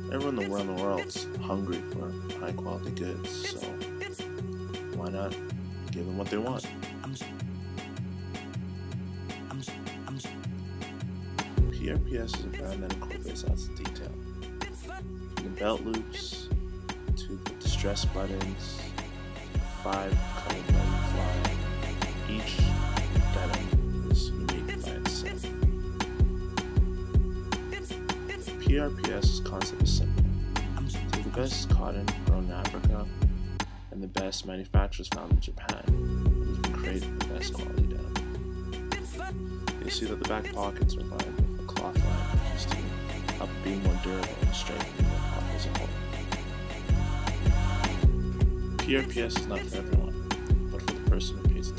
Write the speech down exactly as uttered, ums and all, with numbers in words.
Everyone in the world, in the world's hungry for high quality goods, so why not give them what they want? P R P S is a brand that incorporates lots of detail, from the belt loops to the distress buttons, five color button fly. Each denim is unique by itself. P R P S's concept is simple. Take the best cotton grown in Africa and the best manufacturers found in Japan, and you can create the best quality denim. You'll see that the back pockets are lined with a cloth line used to help it be more durable and strengthen the cloth as a whole. P R P S is not for everyone, but for the person who pays attention.